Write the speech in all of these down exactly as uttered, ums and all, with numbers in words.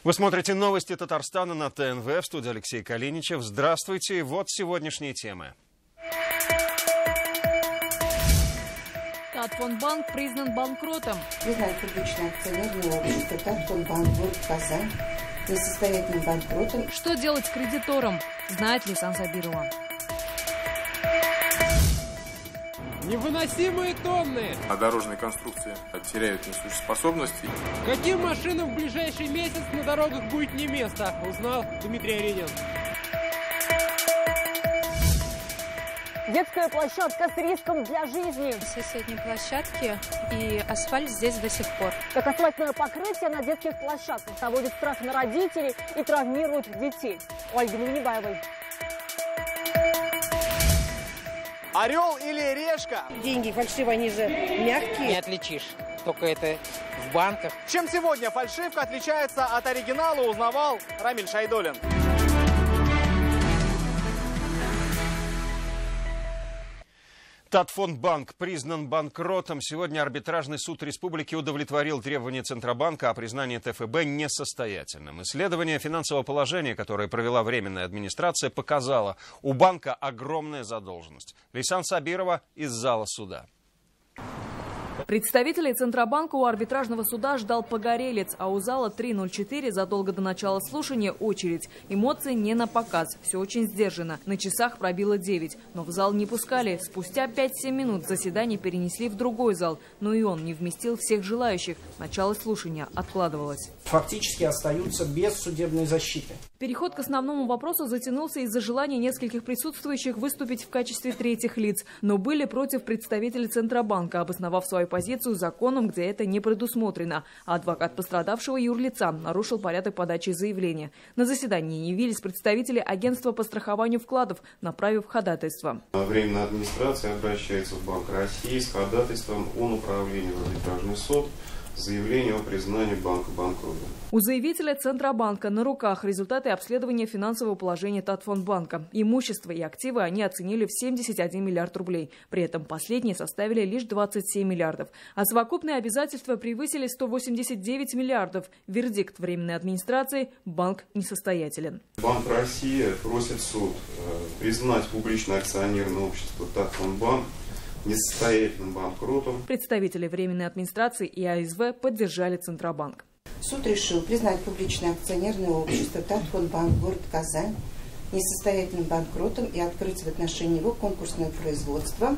Вы смотрите новости Татарстана на Т Н В. В студии Алексей Калиничев. Здравствуйте. Вот сегодняшние темы. Татфонбанк признан банкротом. Признан публичное акционерное общество Татфонбанк, город Казань, несостоятельным банкротом. Что делать с кредитором? Знает Лейсан Сабирова. Невыносимые тонны! А дорожные конструкции теряют несущие способности. Каким машинам в ближайший месяц на дорогах будет не место, узнал Дмитрий Аренин. Детская площадка с риском для жизни. Соседней площадки, и асфальт здесь до сих пор. Как асфальтное покрытие на детских площадках наводит страх на родителей и травмирует детей. Ольга Минибаевой. Орел или решка? Деньги фальшивые, они же мягкие. Не отличишь, только это в банках. Чем сегодня фальшивка отличается от оригинала, узнавал Рамиль Шайдуллин. Татфонбанк признан банкротом. Сегодня арбитражный суд республики удовлетворил требования Центробанка о признании Т Ф Б несостоятельным. Исследование финансового положения, которое провела Временная администрация, показало, у банка огромная задолженность. Лейсан Сабирова из зала суда. Представителей Центробанка у арбитражного суда ждал погорелец, а у зала три ноль четыре задолго до начала слушания очередь. Эмоции не на показ, все очень сдержанно. На часах пробило девять, но в зал не пускали. Спустя пять-семь минут заседание перенесли в другой зал, но и он не вместил всех желающих. Начало слушания откладывалось. Фактически остаются без судебной защиты. Переход к основному вопросу затянулся из-за желания нескольких присутствующих выступить в качестве третьих лиц. Но были против представители Центробанка, обосновав свою позицию законом, где это не предусмотрено. А адвокат пострадавшего юрлица нарушил порядок подачи заявления. На заседании не явились представители агентства по страхованию вкладов, направив ходатайство. Временная администрация обращается в Банк России с ходатайством о направлении в арбитражный суд заявление о признании банка банкротом. У заявителя Центробанка на руках результаты обследования финансового положения Татфонбанка. Имущество и активы они оценили в семьдесят один миллиард рублей. При этом последние составили лишь двадцать семь миллиардов. А совокупные обязательства превысили сто восемьдесят девять миллиардов. Вердикт Временной администрации – банк несостоятелен. Банк России просит суд признать публичное акционерное общество Татфонбанк несостоятельным банкротом. Представители Временной администрации и А С В поддержали Центробанк. Суд решил признать публичное акционерное общество Татфонбанк, город Казань, несостоятельным банкротом и открыть в отношении него конкурсное производство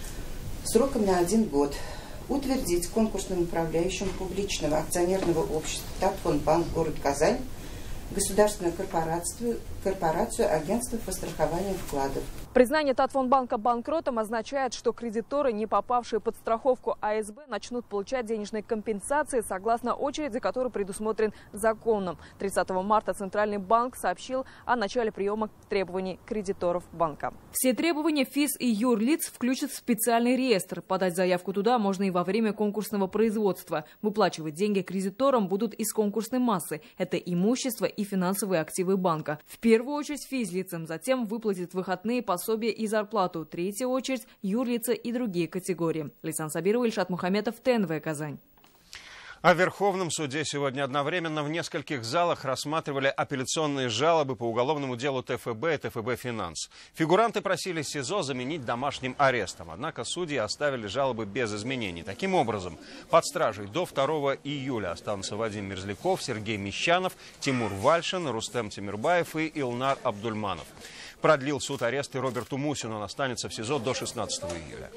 сроком на один год. Утвердить конкурсным управляющим публичного акционерного общества Татфонбанк, город Казань, государственную корпорацию, корпорацию агентства по страхованию вкладов. Признание Татфонбанка банкротом означает, что кредиторы, не попавшие под страховку А С Б, начнут получать денежные компенсации согласно очереди, который предусмотрен законом. тридцатого марта Центральный банк сообщил о начале приема требований кредиторов банка. Все требования физ и юрлиц включат в специальный реестр. Подать заявку туда можно и во время конкурсного производства. Выплачивать деньги кредиторам будут из конкурсной массы. Это имущество и финансовые активы банка. В первую очередь физлицам, затем выплатят выходные пособия и зарплату. Третья очередь – юрлица и другие категории. Лейсан Сабирова, Ильшат Мухаметов, Т Н В, Казань. А в Верховном суде сегодня одновременно в нескольких залах рассматривали апелляционные жалобы по уголовному делу Т Ф Б и Т Ф Б Финанс. Фигуранты просили СИЗО заменить домашним арестом. Однако судьи оставили жалобы без изменений. Таким образом, под стражей до второго июля останутся Вадим Мерзляков, Сергей Мещанов, Тимур Вальшин, Рустем Тимирбаев и Илнар Абдульманов. Продлил суд арест и Роберту Мусину. Он останется в СИЗО до шестнадцатого июля.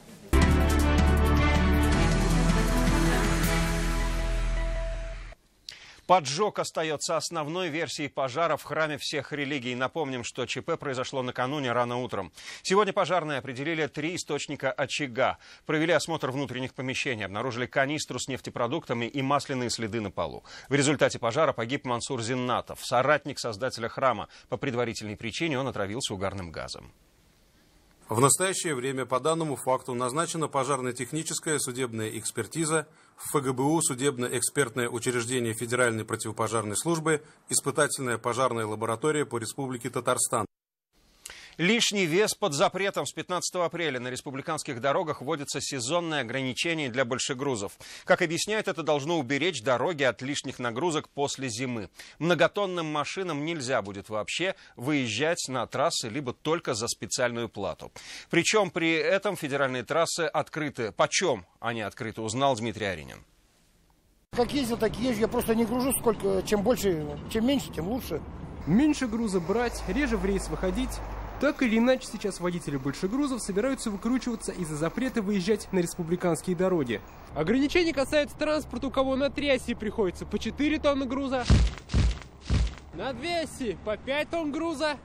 Поджог остается основной версией пожара в храме всех религий. Напомним, что Ч П произошло накануне рано утром. Сегодня пожарные определили три источника очага. Провели осмотр внутренних помещений, обнаружили канистру с нефтепродуктами и масляные следы на полу. В результате пожара погиб Мансур Зиннатов, соратник создателя храма. По предварительной причине он отравился угарным газом. В настоящее время по данному факту назначена пожарно-техническая судебная экспертиза, в Ф Г Б У судебно-экспертное учреждение Федеральной противопожарной службы, испытательная пожарная лаборатория по Республике Татарстан. Лишний вес под запретом. С пятнадцатого апреля на республиканских дорогах вводится сезонное ограничение для большегрузов. Как объясняют, это должно уберечь дороги от лишних нагрузок после зимы. Многотонным машинам нельзя будет вообще выезжать на трассы, либо только за специальную плату. Причем при этом федеральные трассы открыты. Почем они открыты, узнал Дмитрий Аринин. Как ездил, так и езжу. Я просто не гружу сколько. Чем больше, чем меньше, тем лучше. Меньше груза брать, реже в рейс выходить. Так или иначе, сейчас водители большегрузов собираются выкручиваться из-за запрета выезжать на республиканские дороги. Ограничения касаются транспорта, у кого на трассе приходится по четыре тонны груза, на двести по пять тонн груза,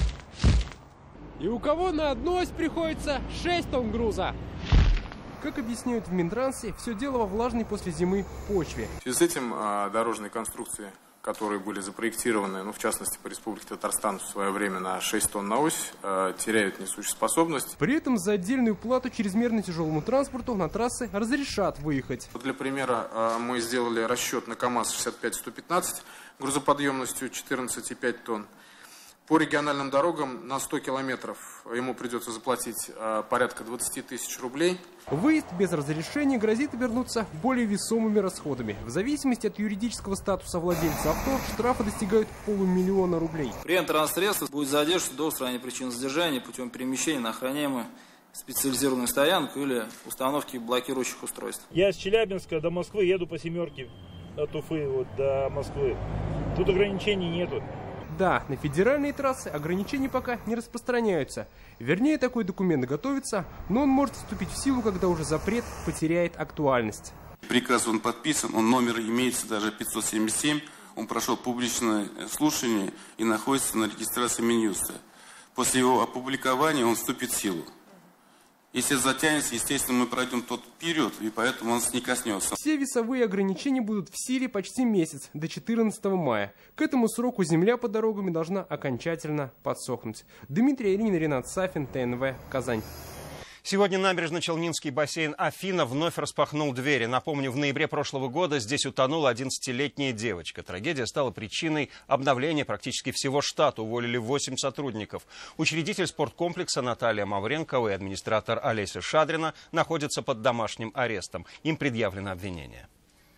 и у кого на одну ось приходится шесть тонн груза. Как объясняют в Минтрансе, все дело во влажной после зимы почве. В связи с этим а, дорожные конструкции, которые были запроектированы, ну, в частности, по Республике Татарстан в свое время на шесть тонн на ось, э, теряют несущую способность. При этом за отдельную плату чрезмерно тяжелому транспорту на трассы разрешат выехать. Для примера, э, мы сделали расчет на КАМАЗ шестьдесят пять сто пятнадцать грузоподъемностью четырнадцать и пять тонн. По региональным дорогам на сто километров ему придется заплатить э, порядка двадцати тысяч рублей. Выезд без разрешения грозит обернуться более весомыми расходами. В зависимости от юридического статуса владельца авто, штрафы достигают полумиллиона рублей. Прием транспортсредства будет задержан до устранения причин задержания путем перемещения на охраняемую специализированную стоянку или установки блокирующих устройств. Я с Челябинска до Москвы еду по семерке от Уфы вот, до Москвы. Тут ограничений нету. Да, на федеральные трассы ограничения пока не распространяются. Вернее, такой документ готовится, но он может вступить в силу, когда уже запрет потеряет актуальность. Приказ он подписан, он номер имеется даже пятьсот семьдесят семь, он прошел публичное слушание и находится на регистрации Минюста. После его опубликования он вступит в силу. Если затянется, естественно, мы пройдем тот период, и поэтому он нас не коснется. Все весовые ограничения будут в силе почти месяц, до четырнадцатого мая. К этому сроку земля под дорогами должна окончательно подсохнуть. Дмитрий Аринин, Ренат Сафин, ТНВ, Казань. Сегодня набережно-челнинский бассейн «Афина» вновь распахнул двери. Напомню, в ноябре прошлого года здесь утонула одиннадцатилетняя девочка. Трагедия стала причиной обновления практически всего штата. Уволили восемь сотрудников. Учредитель спорткомплекса Наталья Мавренкова и администратор Олеся Шадрина находятся под домашним арестом. Им предъявлено обвинение.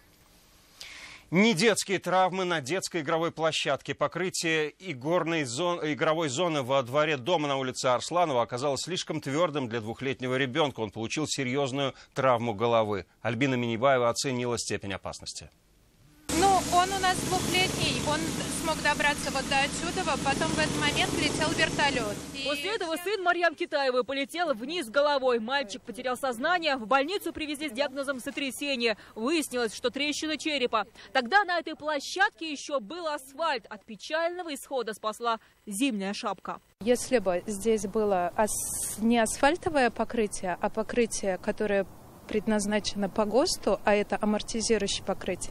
Не детские травмы на детской игровой площадке. Покрытие игорной зон... игровой зоны во дворе дома на улице Арсланова оказалось слишком твердым для двухлетнего ребенка. Он получил серьезную травму головы. Альбина Минибаева оценила степень опасности. Ну, он у нас двухлетний, он смог добраться вот до отсюда, потом в этот момент летел вертолет. И... После этого сын Марьям Китаевой полетел вниз головой. Мальчик потерял сознание, в больницу привезли с диагнозом сотрясения. Выяснилось, что трещина черепа. Тогда на этой площадке еще был асфальт. От печального исхода спасла зимняя шапка. Если бы здесь было ас... не асфальтовое покрытие, а покрытие, которое предназначено по ГОСТу, а это амортизирующее покрытие,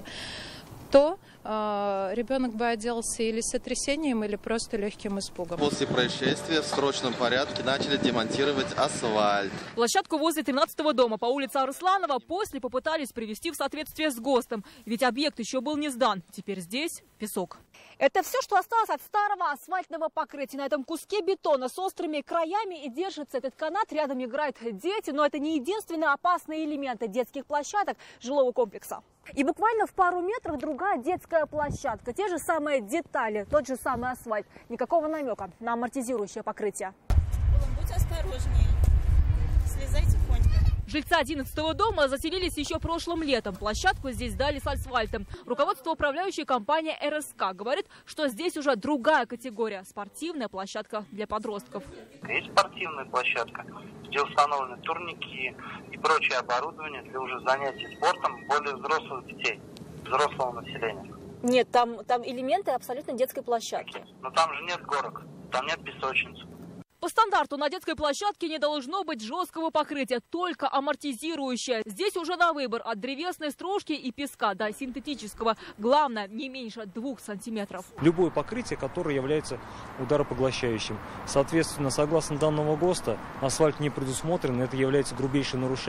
то э, ребенок бы отделался или сотрясением, или просто легким испугом. После происшествия в срочном порядке начали демонтировать асфальт. Площадку возле тринадцатого дома по улице Арсланова после попытались привести в соответствие с ГОСТом. Ведь объект еще был не сдан. Теперь здесь песок. Это все, что осталось от старого асфальтного покрытия. На этом куске бетона с острыми краями и держится этот канат. Рядом играют дети, но это не единственные опасные элементы детских площадок жилого комплекса. И буквально в пару метров другая детская площадка. Те же самые детали, тот же самый асфальт. Никакого намека на амортизирующее покрытие. Будьте осторожнее. Слезайте тихонько. Жильцы одиннадцатого дома заселились еще прошлым летом. Площадку здесь сдали с асфальтом. Руководство управляющей компании эр эс ка говорит, что здесь уже другая категория – спортивная площадка для подростков. Есть спортивная площадка, где установлены турники и прочее оборудование для уже занятий спортом более взрослых детей, взрослого населения. Нет, там, там элементы абсолютно детской площадки. Но там же нет горок, там нет песочниц. По стандарту на детской площадке не должно быть жесткого покрытия, только амортизирующее. Здесь уже на выбор от древесной стружки и песка до синтетического. Главное, не меньше двух сантиметров. Любое покрытие, которое является ударопоглощающим. Соответственно, согласно данного ГОСТа, асфальт не предусмотрен, это является грубейшим нарушением.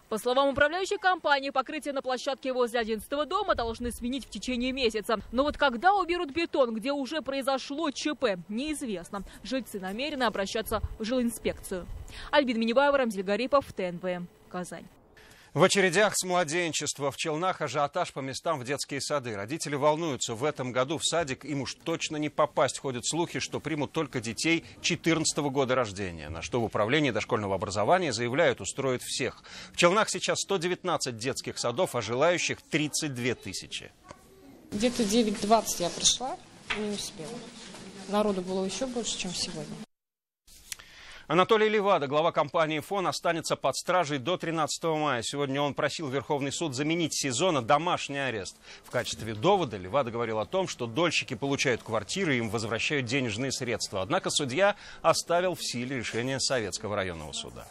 По словам управляющей компании, покрытие на площадке возле одиннадцатого дома должны сменить в течение месяца. Но вот когда уберут бетон, где уже произошло ЧП, неизвестно. Жильцы намерены обращаться в жилинспекцию. Альбина Минибаева, Рамзиль Гарипов, ТНВ, Казань. В очередях с младенчества в Челнах ажиотаж по местам в детские сады. Родители волнуются. В этом году в садик им уж точно не попасть. Ходят слухи, что примут только детей четырнадцатого года рождения. На что в управлении дошкольного образования заявляют, устроят всех. В Челнах сейчас сто девятнадцать детских садов, а желающих тридцать две тысячи. Где-то девять двадцать я пришла и не успела. Народу было еще больше, чем сегодня. Анатолий Левада, глава компании «Фон», останется под стражей до тринадцатого мая. Сегодня он просил Верховный суд заменить СИЗО на домашний арест. В качестве довода Левада говорил о том, что дольщики получают квартиры и им возвращают денежные средства. Однако судья оставил в силе решение Советского районного суда.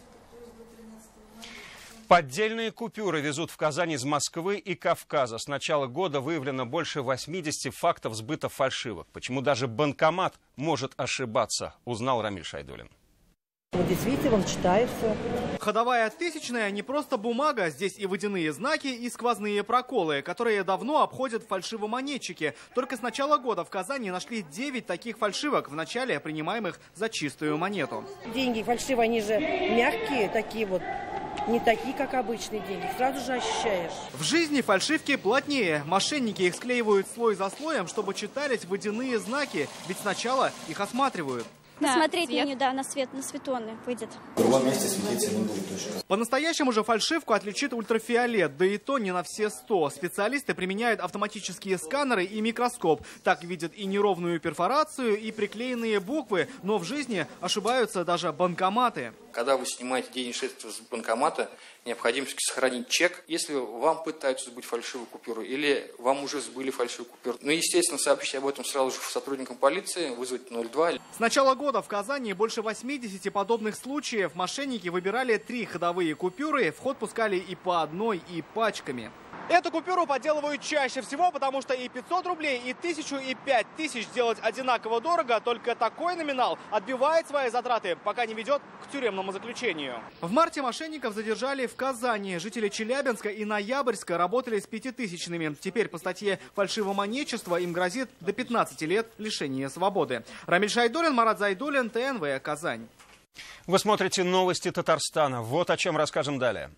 Поддельные купюры везут в Казань из Москвы и Кавказа. С начала года выявлено больше восьмидесяти фактов сбыта фальшивок. Почему даже банкомат может ошибаться, узнал Рамиль Шайдуллин. Вот действительно, он читается. Ходовая тысячная не просто бумага, здесь и водяные знаки, и сквозные проколы, которые давно обходят фальшивомонетчики. Только с начала года в Казани нашли девять таких фальшивок, вначале принимаемых за чистую монету. Деньги фальшивые, они же мягкие, такие вот, не такие, как обычные деньги. Сразу же ощущаешь. В жизни фальшивки плотнее. Мошенники их склеивают слой за слоем, чтобы читались водяные знаки, ведь сначала их осматривают. Да, посмотреть цвет. На нее, да, на свет, на светоны выйдет. В другом месте светиться не будет точно. По-настоящему же фальшивку отличит ультрафиолет, да и то не на все сто. Специалисты применяют автоматические сканеры и микроскоп. Так видят и неровную перфорацию, и приклеенные буквы, но в жизни ошибаются даже банкоматы. Когда вы снимаете денежные средства с банкомата, необходимо сохранить чек, если вам пытаются сбыть фальшивую купюру или вам уже сбыли фальшивую купюру. Ну, естественно, сообщить об этом сразу же сотрудникам полиции, вызвать ноль два. С начала года в Казани больше восьмидесяти подобных случаев. Мошенники выбирали три ходовые купюры, в ход пускали и по одной, и пачками. Эту купюру подделывают чаще всего, потому что и пятьсот рублей, и тысячу, и пять тысяч делать одинаково дорого. Только такой номинал отбивает свои затраты, пока не ведет к тюремному заключению. В марте мошенников задержали в Казани. Жители Челябинска и Ноябрьска работали с пятитысячными. Теперь по статье «Фальшивомонетчество» им грозит до пятнадцати лет лишения свободы. Рамиль Шайдуллин, Марат Зайдуллин, ТНВ, Казань. Вы смотрите новости Татарстана. Вот о чем расскажем далее.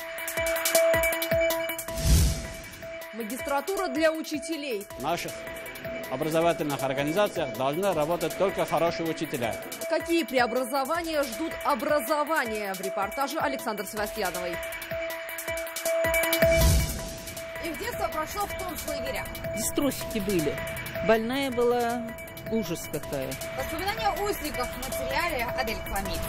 Магистратура для учителей. В наших образовательных организациях должны работать только хорошие учителя. Какие преобразования ждут образования? В репортаже Александры Севастьяновой. И в детство прошло в концлагерях. Здесь трусики были. Больная была, ужас какая. Воспоминания узников в материале Адель Кламид.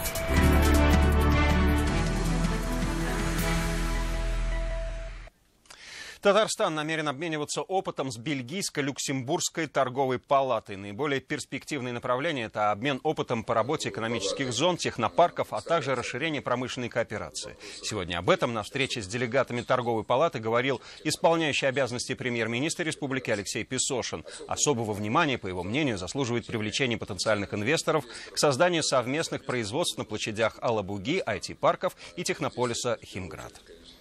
Татарстан намерен обмениваться опытом с Бельгийско-Люксембургской торговой палатой. Наиболее перспективные направления – это обмен опытом по работе экономических зон, технопарков, а также расширение промышленной кооперации. Сегодня об этом на встрече с делегатами торговой палаты говорил исполняющий обязанности премьер-министра республики Алексей Песошин. Особого внимания, по его мнению, заслуживает привлечение потенциальных инвесторов к созданию совместных производств на площадях Алабуги, ай ти-парков и технополиса Химград.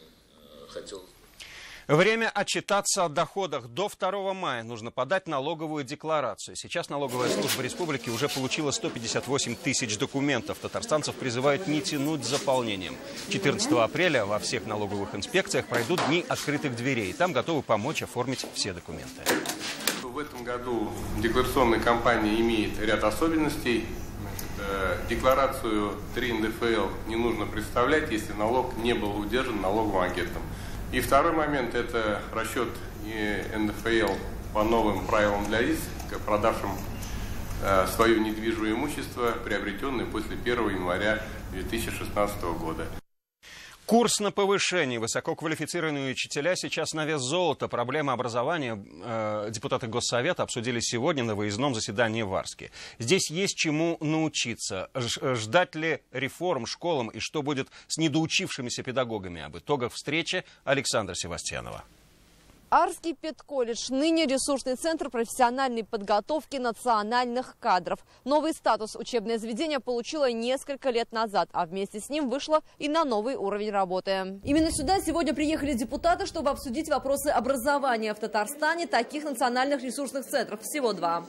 Время отчитаться о доходах. До второго мая нужно подать налоговую декларацию. Сейчас налоговая служба республики уже получила сто пятьдесят восемь тысяч документов. Tatарстанцев призывают не тянуть с заполнением. четырнадцатого апреля во всех налоговых инспекциях пройдут дни открытых дверей. Там готовы помочь оформить все документы. В этом году декларационная кампания имеет ряд особенностей. Декларацию три эн дэ эф эл не нужно представлять, если налог не был удержан налоговым агентом. И второй момент – это расчет эн дэ эф эл по новым правилам для лиц, продавшим э, свое недвижимое имущество, приобретенное после первого января две тысячи шестнадцатого года. Курс на повышение. Высококвалифицированные учителя сейчас на вес золота. Проблемы образования э, депутаты Госсовета обсудили сегодня на выездном заседании в Арске. Здесь есть чему научиться. Ж, ждать ли реформ школам и что будет с недоучившимися педагогами? Об итогах встречи Александра Севастьянова. Арский педколледж – ныне ресурсный центр профессиональной подготовки национальных кадров. Новый статус учебное заведение получило несколько лет назад, а вместе с ним вышло и на новый уровень работы. Именно сюда сегодня приехали депутаты, чтобы обсудить вопросы образования в Татарстане. Таких национальных ресурсных центров всего два.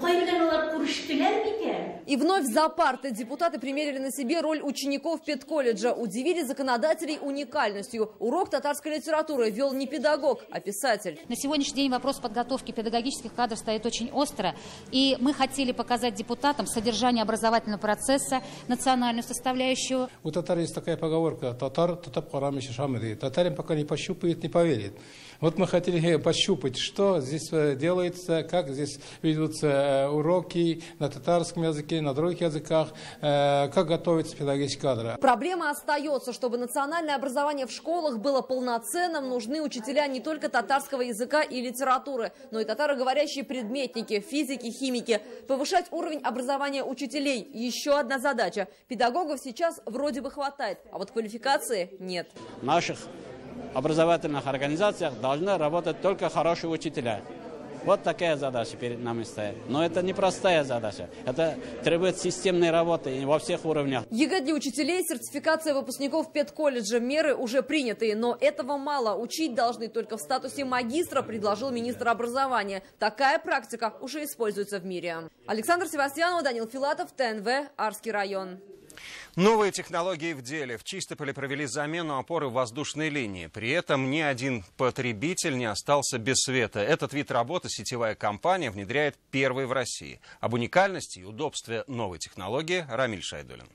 И вновь за парты депутаты примерили на себе роль учеников педколледжа. Удивили законодателей уникальностью. Урок татарской литературы вел не педагог, а писатель. На сегодняшний день вопрос подготовки педагогических кадров стоит очень остро. И мы хотели показать депутатам содержание образовательного процесса, национальную составляющую. У татар есть такая поговорка: татар татап карамиши шамри. Татарин пока не пощупает, не поверит. Вот мы хотели пощупать, что здесь делается, как здесь ведутся уроки на татарском языке, на других языках, как готовятся педагогические кадры. Проблема остается. Чтобы национальное образование в школах было полноценным, нужны учителя не только татарского языка и литературы, но и татароговорящие предметники, физики, химики. Повышать уровень образования учителей – еще одна задача. Педагогов сейчас вроде бы хватает, а вот квалификации нет. Наших образовательных организациях должны работать только хорошие учителя. Вот такая задача перед нами стоит. Но это непростая задача. Это требует системной работы во всех уровнях. ЕГЭ для учителей, сертификация выпускников педколледжа. Меры уже принятые, но этого мало. Учить должны только в статусе магистра, предложил министр образования. Такая практика уже используется в мире. Александр Севастьянова, Данил Филатов, ТНВ, Арский район. Новые технологии в деле. В Чистополе провели замену опоры воздушной линии. При этом ни один потребитель не остался без света. Этот вид работы сетевая компания внедряет первой в России. Об уникальности и удобстве новой технологии Рамиль Шайдулин.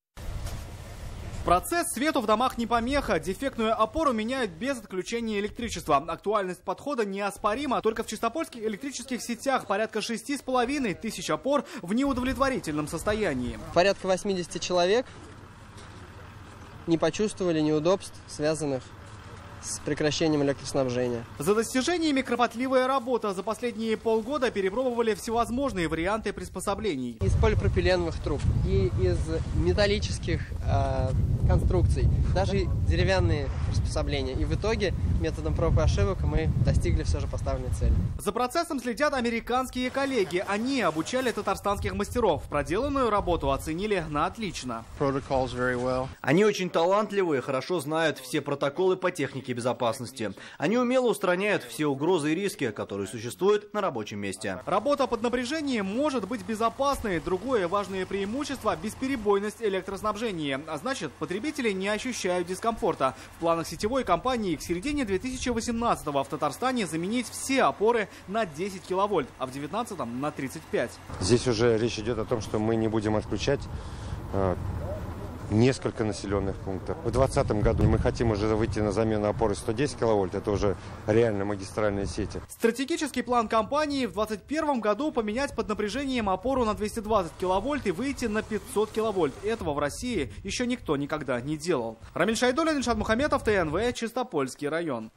Процесс свету в домах не помеха. Дефектную опору меняют без отключения электричества. Актуальность подхода неоспорима. Только в чистопольских электрических сетях порядка шести с половиной тысяч опор в неудовлетворительном состоянии. Порядка восьмидесяти человек не почувствовали неудобств, связанных с прекращением электроснабжения. За достижениями кропотливая работа. За последние полгода перепробовали всевозможные варианты приспособлений. Из полипропиленовых труб и из металлических э, конструкций, даже деревянные приспособления. И в итоге методом проб и ошибок мы достигли все же поставленной цели. За процессом следят американские коллеги. Они обучали татарстанских мастеров. Проделанную работу оценили на отлично. Они очень талантливые, хорошо знают все протоколы по технике безопасности. Они умело устраняют все угрозы и риски, которые существуют на рабочем месте. Работа под напряжением может быть безопасной. Другое важное преимущество – бесперебойность электроснабжения. А значит, потребители не ощущают дискомфорта. В планах сетевой компании к середине две тысячи восемнадцатого в Татарстане заменить все опоры на десять киловольт, а в две тысячи девятнадцатом на тридцать пять. Здесь уже речь идет о том, что мы не будем отключать э, несколько населенных пунктов. В две тысячи двадцатом году мы хотим уже выйти на замену опоры сто десять киловольт. Это уже реально магистральные сети. Стратегический план компании в две тысячи двадцать первом году поменять под напряжением опору на двести двадцать киловольт и выйти на пятьсот киловольт. Этого в России еще никто никогда не делал. Рамиль Шайдулин, Ильшат Мухаметов, ТНВ, Чистопольский район.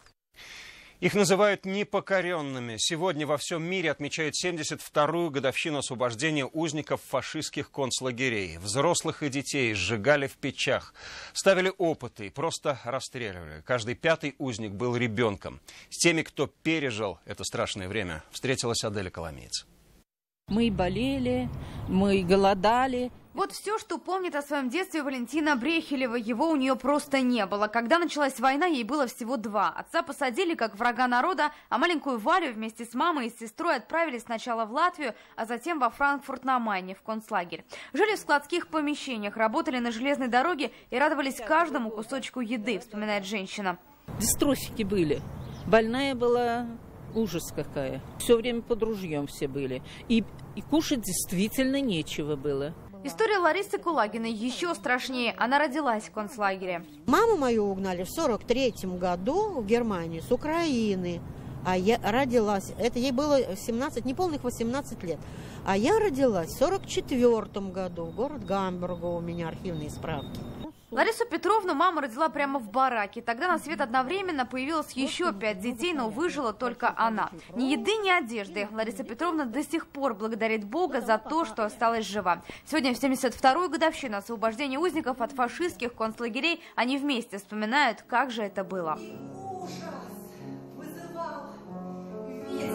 Их называют непокоренными. Сегодня во всем мире отмечают семьдесят вторую годовщину освобождения узников фашистских концлагерей. Взрослых и детей сжигали в печах, ставили опыты и просто расстреливали. Каждый пятый узник был ребенком. С теми, кто пережил это страшное время, встретилась Аделя Коломеец. Мы болели, мы голодали. Вот все, что помнит о своем детстве Валентина Брехелева. Его у нее просто не было. Когда началась война, ей было всего два. Отца посадили как врага народа, а маленькую Валю вместе с мамой и сестрой отправили сначала в Латвию, а затем во Франкфурт на Майне, в концлагерь. Жили в складских помещениях, работали на железной дороге и радовались каждому кусочку еды, вспоминает женщина. Дистрофики были. Больная была... Ужас какая. Все время под ружьем все были. И, и кушать действительно нечего было. История Ларисы Кулагиной еще страшнее. Она родилась в концлагере. Маму мою угнали в сорок третьем году в Германию с Украины. А я родилась, это ей было семнадцать, неполных восемнадцать лет. А я родилась в сорок четвёртом году. Город Гамбурга, у меня архивные справки. Ларису Петровну мама родила прямо в бараке. Тогда на свет одновременно появилось еще пять детей, но выжила только она. Ни еды, ни одежды. Лариса Петровна до сих пор благодарит Бога за то, что осталась жива. Сегодня в семьдесят вторую годовщину освобождения узников от фашистских концлагерей они вместе вспоминают, как же это было. Ужас вызывал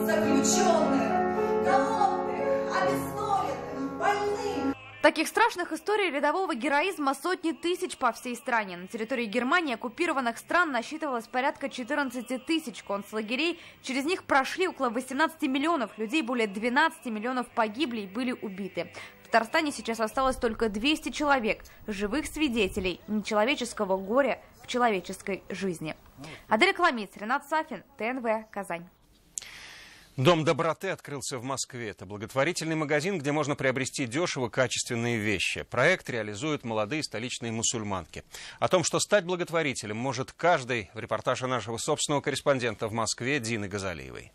заключенных, голодных, обездоленных, больных. Таких страшных историй рядового героизма сотни тысяч по всей стране. На территории Германии оккупированных стран насчитывалось порядка четырнадцати тысяч концлагерей. Через них прошли около восемнадцати миллионов людей, более двенадцати миллионов погибли и были убиты. В Татарстане сейчас осталось только двести человек, живых свидетелей нечеловеческого горя в человеческой жизни. Адель Кламиц, Ренат Сафин, ТНВ, Казань. Дом доброты открылся в Москве. Это благотворительный магазин, где можно приобрести дешево качественные вещи. Проект реализуют молодые столичные мусульманки. О том, что стать благотворителем может каждый, в репортаже нашего собственного корреспондента в Москве Дины Газалиевой.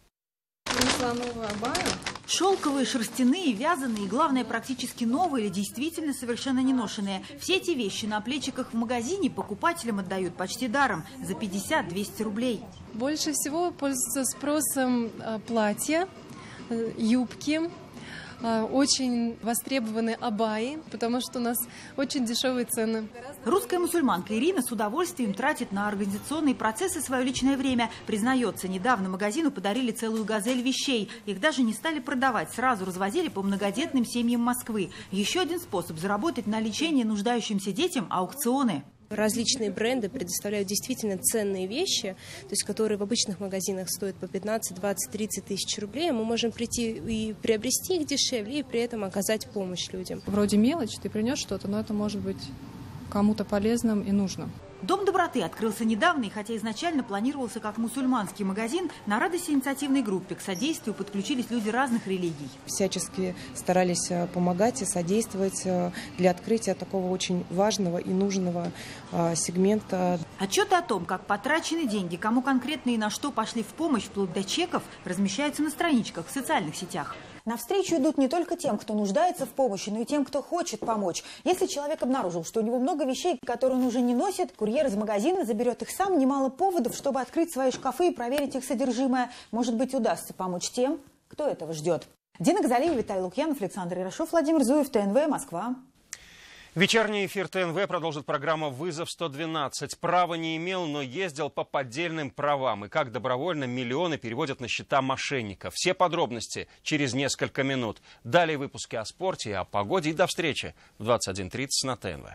Шелковые, шерстяные, вязаные и, главное, практически новые или действительно совершенно неношенные. Все эти вещи на плечиках в магазине покупателям отдают почти даром за пятьдесят-двести рублей. Больше всего пользуются спросом платья, юбки. Очень востребованы абайи, потому что у нас очень дешевые цены. Русская мусульманка Ирина с удовольствием тратит на организационные процессы свое личное время. Признается, недавно магазину подарили целую газель вещей. Их даже не стали продавать, сразу развозили по многодетным семьям Москвы. Еще один способ заработать на лечение нуждающимся детям – аукционы. Различные бренды предоставляют действительно ценные вещи, то есть которые в обычных магазинах стоят по пятнадцать, двадцать, тридцать тысяч рублей. Мы можем прийти и приобрести их дешевле, и при этом оказать помощь людям. Вроде мелочь, ты принес что-то, но это может быть кому-то полезным и нужным. Дом доброты открылся недавно, и хотя изначально планировался как мусульманский магазин, на радость инициативной группе к содействию подключились люди разных религий. Всячески старались помогать и содействовать для открытия такого очень важного и нужного сегмента. Отчеты о том, как потрачены деньги, кому конкретно и на что пошли в помощь, вплоть до чеков, размещаются на страничках в социальных сетях. Навстречу идут не только тем, кто нуждается в помощи, но и тем, кто хочет помочь. Если человек обнаружил, что у него много вещей, которые он уже не носит, курьер из магазина заберет их сам. Немало поводов, чтобы открыть свои шкафы и проверить их содержимое. Может быть, удастся помочь тем, кто этого ждет. Дина Газалиева, Виталий Лукьянов, Александр Ярошов, Владимир Зуев, ТНВ, Москва. Вечерний эфир ТНВ продолжит программа «Вызов сто двенадцать». Права не имел, но ездил по поддельным правам. И как добровольно миллионы переводят на счета мошенников. Все подробности через несколько минут. Далее выпуски о спорте и о погоде. И до встречи в двадцать один тридцать на ТНВ.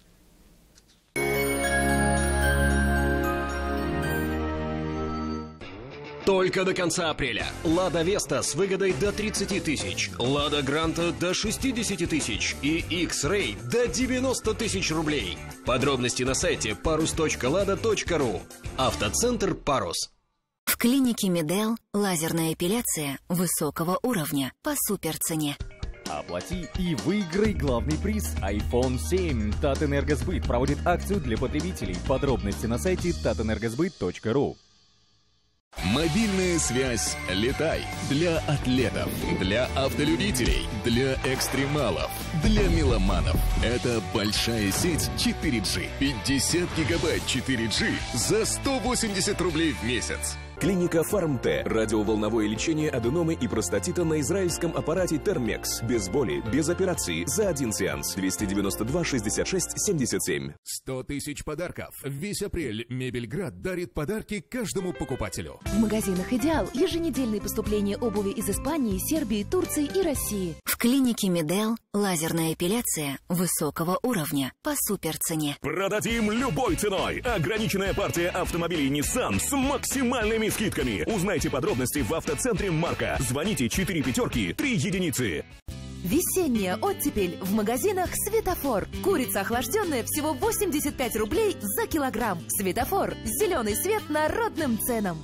Только до конца апреля. Лада Веста с выгодой до тридцати тысяч, Лада Гранта до шестидесяти тысяч и X-Ray до девяноста тысяч рублей. Подробности на сайте парус точка лада точка ру. Автоцентр «Парус». В клинике Медел лазерная эпиляция высокого уровня по суперцене. Оплати и выиграй главный приз айфон семь. Татэнергосбыт проводит акцию для потребителей. Подробности на сайте татэнергосбыт точка ру. Мобильная связь «Летай» для атлетов, для автолюбителей, для экстремалов, для меломанов. Это большая сеть четыре джи. пятьдесят гигабайт четыре джи за сто восемьдесят рублей в месяц. Клиника Фармте. Радиоволновое лечение аденомы и простатита на израильском аппарате Термекс. Без боли, без операции, за один сеанс. двести девяносто два шестьдесят шесть семьдесят семь. сто тысяч подарков. Весь апрель Мебельград дарит подарки каждому покупателю. В магазинах «Идеал» еженедельные поступления обуви из Испании, Сербии, Турции и России. В клинике Медел лазерная эпиляция высокого уровня по суперцене. Продадим любой ценой. Ограниченная партия автомобилей Nissan с максимальными скидками. Узнайте подробности в автоцентре Марка. Звоните четыре пятерки, три единицы. Весенняя оттепель в магазинах «Светофор». Курица охлажденная всего восемьдесят пять рублей за килограмм. «Светофор». Зеленый свет народным ценам.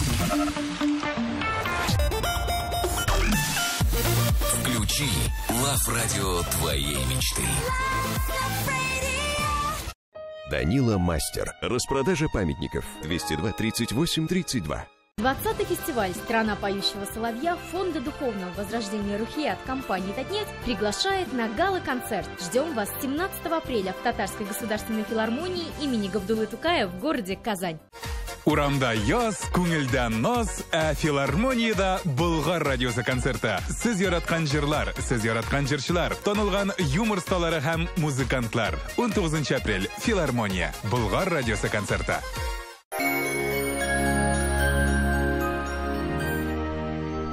Включи Лав Радио твоей мечты. Данила Мастер. Распродажа памятников. двести два тридцать восемь тридцать два. двадцатый фестиваль «Страна поющего соловья» Фонда духовного возрождения Рухи от компании «Татнец» приглашает на гала-концерт. Ждем вас семнадцатого апреля в Татарской государственной филармонии имени Габдуллы Тукая в городе Казань. Урамда яз, күңелдән наз, ә филармониядә Болгар радиосы концерты. Сез яраткан җырлар, сез яраткан җырчылар, танылган юмор сталары һәм музыкантлар. он тугызынчы апрель. Филармония. Болгар радиосы концерты.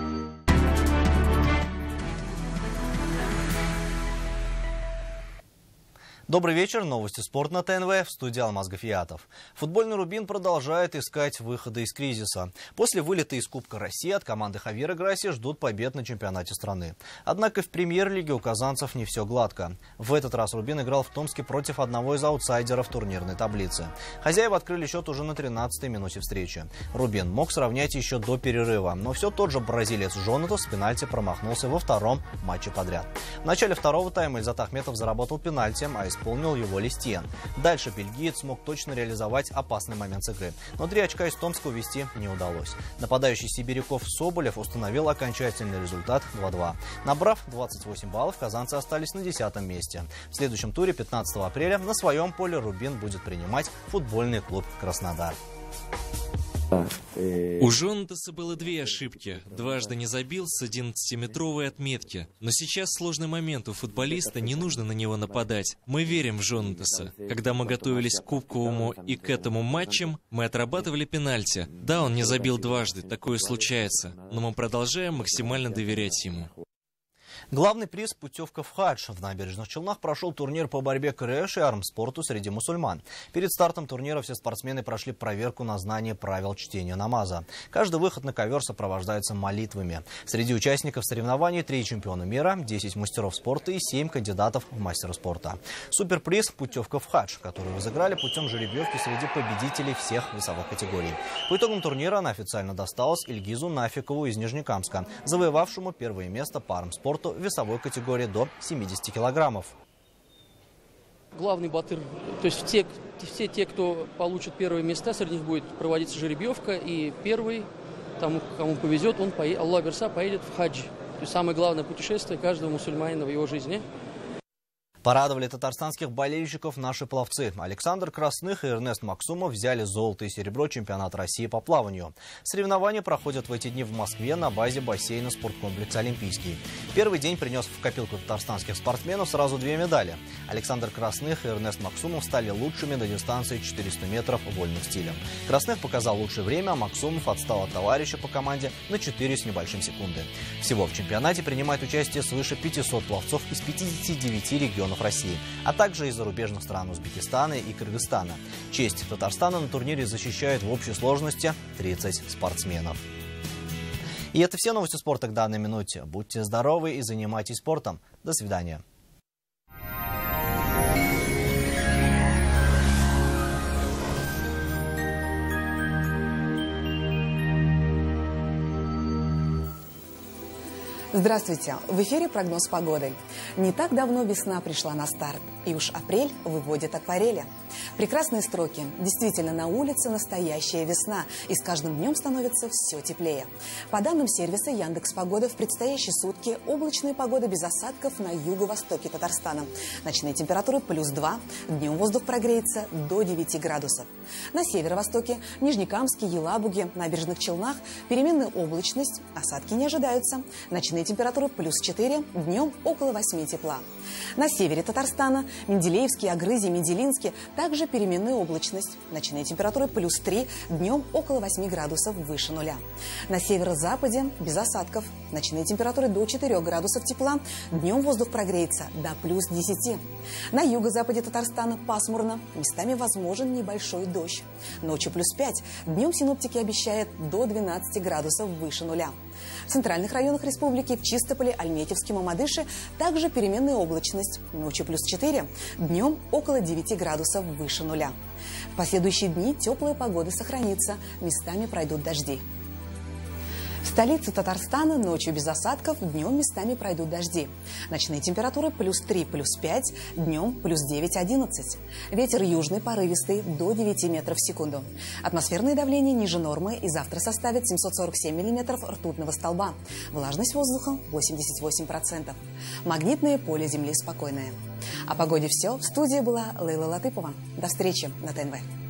Добрый вечер. Новости спорта на ТНВ. В студии Алмаз Гафиятов. Футбольный «Рубин» продолжает искать выхода из кризиса. После вылета из Кубка России от команды Хавьера Грасси ждут побед на чемпионате страны. Однако в премьер-лиге у казанцев не все гладко. В этот раз «Рубин» играл в Томске против одного из аутсайдеров турнирной таблицы. Хозяева открыли счет уже на тринадцатой минуте встречи. «Рубин» мог сравнять еще до перерыва, но все тот же бразилец Жонатас с пенальти промахнулся во втором матче подряд. В начале второго тайма Ильзат Ахметов заработал пенальти, а исполнил его Листьен. Дальше бельгиец смог точно реализовать опасный момент с игры. Но три очка из Томска увести не удалось. Нападающий сибиряков Соболев установил окончательный результат два-два. Набрав двадцать восемь баллов, казанцы остались на десятом месте. В следующем туре пятнадцатого апреля на своем поле «Рубин» будет принимать футбольный клуб «Краснодар». У Жонатаса было две ошибки. Дважды не забил с одиннадцатиметровой отметки. Но сейчас сложный момент у футболиста, не нужно на него нападать. Мы верим в Жонатаса. Когда мы готовились к кубковому и к этому матчам, мы отрабатывали пенальти. Да, он не забил дважды, такое случается. Но мы продолжаем максимально доверять ему. Главный приз – путевка в хадж. В Набережных Челнах прошел турнир по борьбе крэш и армспорту среди мусульман. Перед стартом турнира все спортсмены прошли проверку на знание правил чтения намаза. Каждый выход на ковер сопровождается молитвами. Среди участников соревнований три чемпиона мира, десять мастеров спорта и семь кандидатов в мастера спорта. Суперприз – путевка в хадж, которую разыграли путем жеребьевки среди победителей всех весовых категорий. По итогам турнира она официально досталась Ильгизу Нафикову из Нижнекамска, завоевавшему первое место по армспорту в весовой категории до семидесяти килограммов. Главный батыр, то есть те, все те, кто получит первые места, среди них будет проводиться жеребьевка, и первый, тому, кому повезет, он, поедет, Аллах Берса, поедет в хадж. То есть самое главное путешествие каждого мусульманина в его жизни. Порадовали татарстанских болельщиков наши пловцы. Александр Красных и Эрнест Максумов взяли золото и серебро чемпионата России по плаванию. Соревнования проходят в эти дни в Москве на базе бассейна спорткомплекса «Олимпийский». Первый день принес в копилку татарстанских спортсменов сразу две медали. Александр Красных и Эрнест Максумов стали лучшими на дистанции четыреста метров вольным стилем. Красных показал лучшее время, а Максумов отстал от товарища по команде на четыре с небольшим секунды. Всего в чемпионате принимает участие свыше пятисот пловцов из пятидесяти девяти регионов России, а также из зарубежных стран Узбекистана и Кыргызстана. Честь Татарстана на турнире защищают в общей сложности тридцать спортсменов. И это все новости спорта к данной минуте. Будьте здоровы и занимайтесь спортом. До свидания. Здравствуйте! В эфире прогноз погоды. Не так давно весна пришла на старт, и уж апрель выводит акварели. Прекрасные строки. Действительно, на улице настоящая весна, и с каждым днем становится все теплее. По данным сервиса Яндекс.Погода, в предстоящие сутки облачная погода без осадков на юго-востоке Татарстана. Ночные температуры плюс два, днем воздух прогреется до девяти градусов. На северо-востоке, Нижнекамске, Елабуге, Набережных Челнах переменная облачность, осадки не ожидаются. Ночные температуры плюс четыре, днем около восьми тепла. На севере Татарстана, Менделеевске, Агрызе, Менделинске также переменная облачность. Ночные температуры плюс три, днем около восьми градусов выше нуля. На северо-западе без осадков. Ночные температуры до четырёх градусов тепла, днем воздух прогреется до плюс десяти. На юго-западе Татарстана пасмурно, местами возможен небольшой дождь. Ночью плюс пять, днем синоптики обещают до двенадцати градусов выше нуля. В центральных районах республики, в Чистополе, Альметьевске, Мамадыше также переменная облачность. Ночью плюс четыре, днем около девяти градусов выше нуля. В последующие дни теплая погода сохранится, местами пройдут дожди. В столице Татарстана ночью без осадков, днем местами пройдут дожди. Ночные температуры плюс три, плюс пять, днем плюс девять, одиннадцать. Ветер южный порывистый до девяти метров в секунду. Атмосферное давление ниже нормы и завтра составит семьсот сорок семь миллиметров ртутного столба. Влажность воздуха восемьдесят восемь процентов. Магнитное поле Земли спокойное. О погоде все. В студии была Лейла Латыпова. До встречи на ТНВ.